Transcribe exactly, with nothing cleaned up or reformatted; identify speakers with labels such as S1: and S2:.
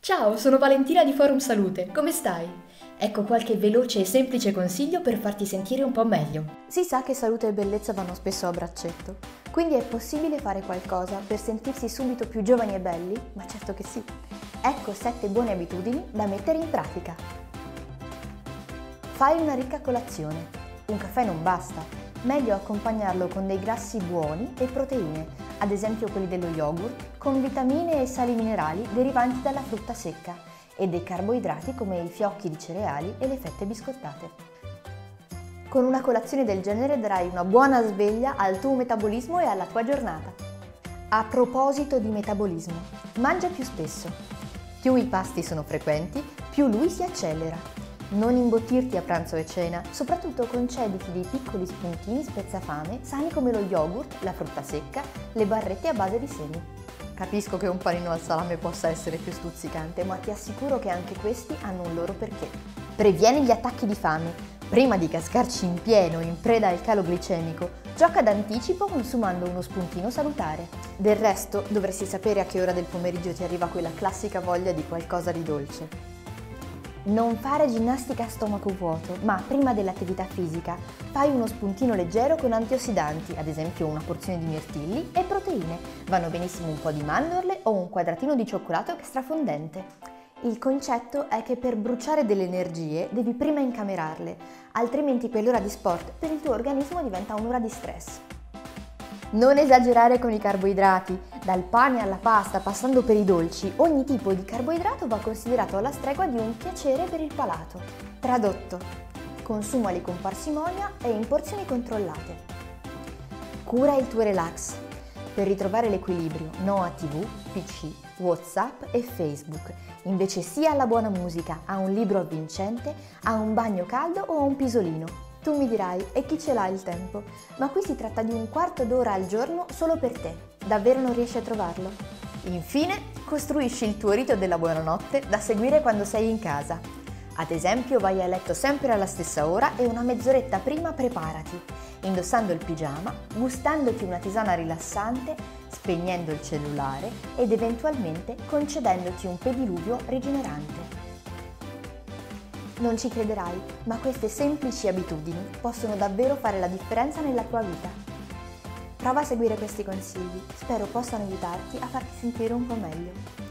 S1: Ciao, sono Valentina di Forum Salute, come stai? Ecco qualche veloce e semplice consiglio per farti sentire un po' meglio.
S2: Si sa che salute e bellezza vanno spesso a braccetto, quindi è possibile fare qualcosa per sentirsi subito più giovani e belli? Ma certo che sì! Ecco sette buone abitudini da mettere in pratica. Fai una ricca colazione. Un caffè non basta, meglio accompagnarlo con dei grassi buoni e proteine, ad esempio quelli dello yogurt, con vitamine e sali minerali derivanti dalla frutta secca e dei carboidrati come i fiocchi di cereali e le fette biscottate. Con una colazione del genere darai una buona sveglia al tuo metabolismo e alla tua giornata. A proposito di metabolismo, mangia più spesso. Più i pasti sono frequenti, più lui si accelera. Non imbottirti a pranzo e cena, soprattutto concediti dei piccoli spuntini spezzafame sani come lo yogurt, la frutta secca, le barrette a base di semi. Capisco che un panino al salame possa essere più stuzzicante, ma ti assicuro che anche questi hanno un loro perché. Previeni gli attacchi di fame. Prima di cascarci in pieno in preda al calo glicemico, gioca d'anticipo consumando uno spuntino salutare. Del resto, dovresti sapere a che ora del pomeriggio ti arriva quella classica voglia di qualcosa di dolce. Non fare ginnastica a stomaco vuoto, ma prima dell'attività fisica fai uno spuntino leggero con antiossidanti, ad esempio una porzione di mirtilli e proteine. Vanno benissimo un po' di mandorle o un quadratino di cioccolato extra fondente. Il concetto è che per bruciare delle energie devi prima incamerarle, altrimenti quell'ora di sport per il tuo organismo diventa un'ora di stress. Non esagerare con i carboidrati. Dal pane alla pasta, passando per i dolci, ogni tipo di carboidrato va considerato alla stregua di un piacere per il palato. Tradotto: consumali con parsimonia e in porzioni controllate. Cura il tuo relax. Per ritrovare l'equilibrio, no a tivù, pi ci, WhatsApp e Facebook. Invece sì alla buona musica, a un libro avvincente, a un bagno caldo o a un pisolino. Tu mi dirai, e chi ce l'ha il tempo? Ma qui si tratta di un quarto d'ora al giorno solo per te. Davvero non riesci a trovarlo? Infine, costruisci il tuo rito della buonanotte da seguire quando sei in casa. Ad esempio, vai a letto sempre alla stessa ora e una mezz'oretta prima preparati, indossando il pigiama, gustandoti una tisana rilassante, spegnendo il cellulare ed eventualmente concedendoti un pediluvio rigenerante. Non ci crederai, ma queste semplici abitudini possono davvero fare la differenza nella tua vita. Prova a seguire questi consigli, spero possano aiutarti a farti sentire un po' meglio.